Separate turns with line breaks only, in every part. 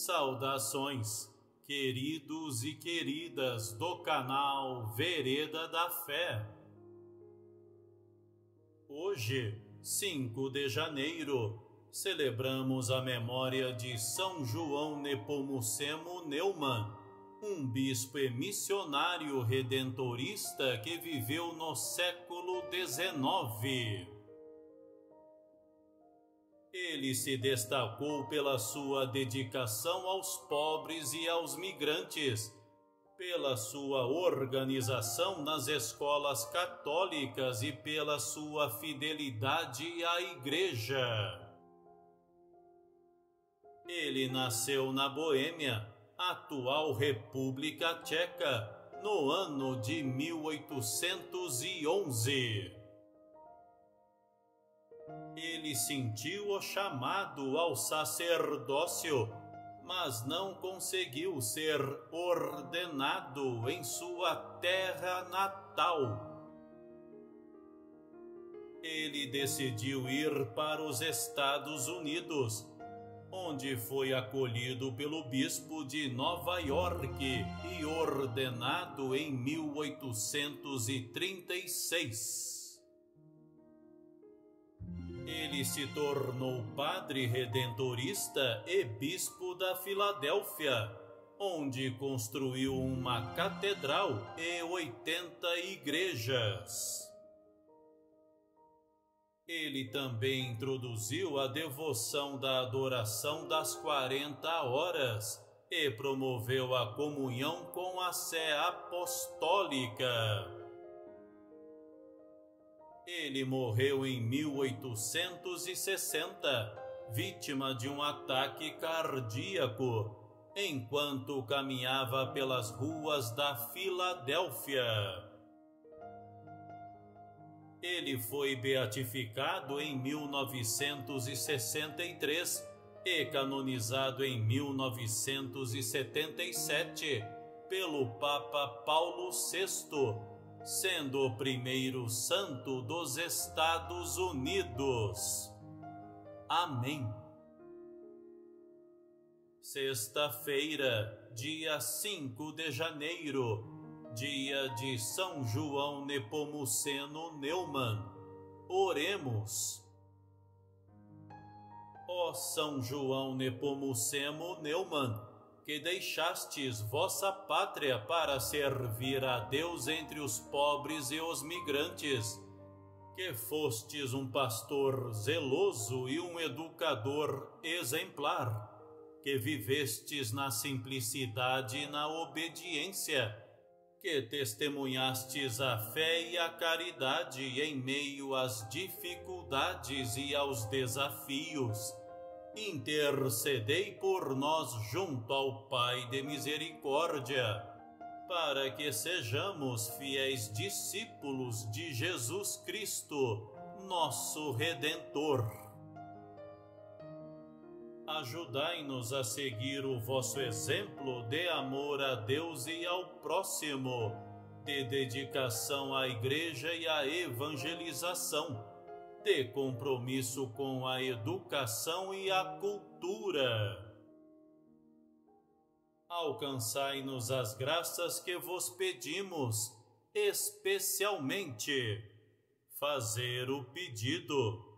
Saudações, queridos e queridas do canal Vereda da Fé. Hoje, 5 de janeiro, celebramos a memória de São João Nepomucemo Neumann, um bispo e missionário redentorista que viveu no século XIX. Ele se destacou pela sua dedicação aos pobres e aos migrantes, pela sua organização nas escolas católicas e pela sua fidelidade à Igreja. Ele nasceu na Boêmia, atual República Tcheca, no ano de 1811. Ele sentiu o chamado ao sacerdócio, mas não conseguiu ser ordenado em sua terra natal. Ele decidiu ir para os Estados Unidos, onde foi acolhido pelo bispo de Nova York e ordenado em 1836. Ele se tornou padre redentorista e bispo da Filadélfia, onde construiu uma catedral e 80 igrejas. Ele também introduziu a devoção da adoração das 40 horas e promoveu a comunhão com a Sé Apostólica. Ele morreu em 1860, vítima de um ataque cardíaco, enquanto caminhava pelas ruas da Filadélfia. Ele foi beatificado em 1963 e canonizado em 1977 pelo Papa Paulo VI, sendo o primeiro santo dos Estados Unidos. Amém. Sexta-feira, dia 5 de janeiro, dia de São João Nepomuceno Neumann. Oremos. Ó São João Nepomucemo Neumann, que deixastes vossa pátria para servir a Deus entre os pobres e os migrantes, que fostes um pastor zeloso e um educador exemplar, que vivestes na simplicidade e na obediência, que testemunhastes a fé e a caridade em meio às dificuldades e aos desafios. Intercedei por nós junto ao Pai de misericórdia, para que sejamos fiéis discípulos de Jesus Cristo, nosso Redentor. Ajudai-nos a seguir o vosso exemplo de amor a Deus e ao próximo, de dedicação à Igreja e à evangelização, de compromisso com a educação e a cultura. Alcançai-nos as graças que vos pedimos, especialmente fazer o pedido.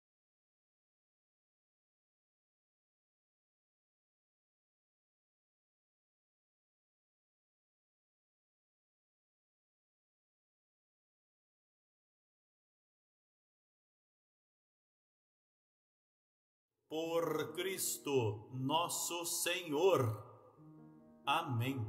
Por Cristo nosso Senhor. Amém.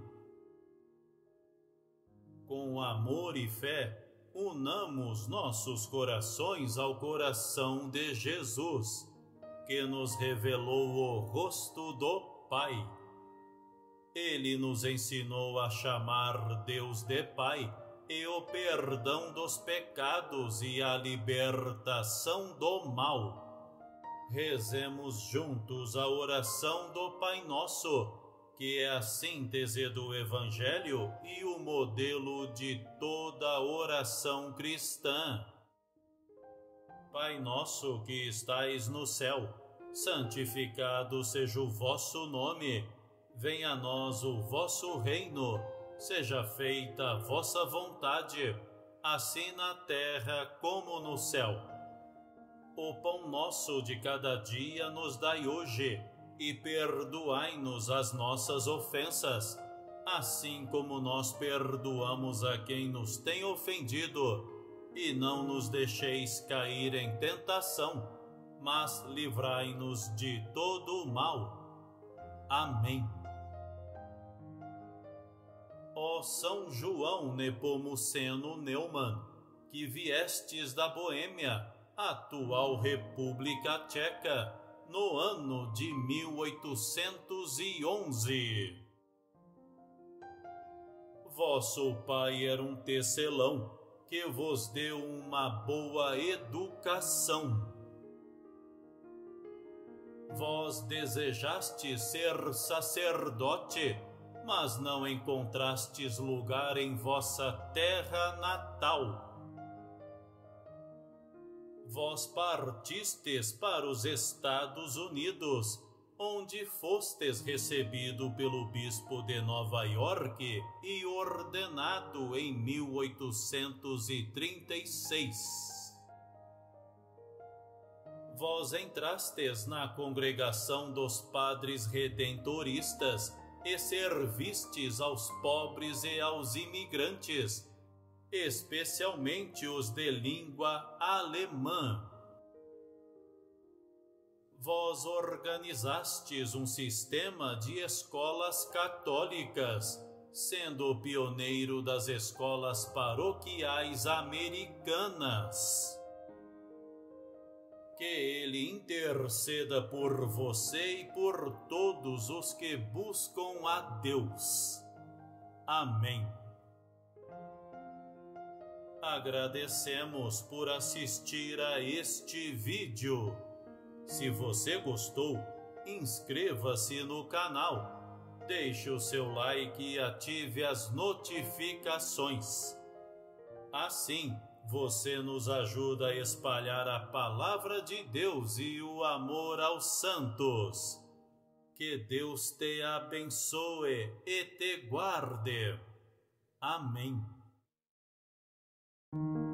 Com amor e fé, unamos nossos corações ao coração de Jesus, que nos revelou o rosto do Pai. Ele nos ensinou a chamar Deus de Pai e o perdão dos pecados e a libertação do mal. Rezemos juntos a oração do Pai Nosso, que é a síntese do Evangelho e o modelo de toda oração cristã. Pai nosso que estais no céu, santificado seja o vosso nome, venha a nós o vosso reino, seja feita a vossa vontade, assim na terra como no céu. O pão nosso de cada dia nos dai hoje, e perdoai-nos as nossas ofensas, assim como nós perdoamos a quem nos tem ofendido, e não nos deixeis cair em tentação, mas livrai-nos de todo o mal. Amém. Ó São João Nepomuceno Neumann, que viestes da Boêmia, atual República Tcheca, no ano de 1811. Vosso pai era um tecelão, que vos deu uma boa educação. Vós desejastes ser sacerdote, mas não encontrastes lugar em vossa terra natal. Vós partistes para os Estados Unidos, onde fostes recebido pelo bispo de Nova York e ordenado em 1836. Vós entrastes na congregação dos padres redentoristas e servistes aos pobres e aos imigrantes, especialmente os de língua alemã. Vós organizastes um sistema de escolas católicas, sendo o pioneiro das escolas paroquiais americanas. Que Ele interceda por você e por todos os que buscam a Deus. Amém. Agradecemos por assistir a este vídeo. Se você gostou, inscreva-se no canal, deixe o seu like e ative as notificações. Assim, você nos ajuda a espalhar a palavra de Deus e o amor aos santos. Que Deus te abençoe e te guarde. Amém.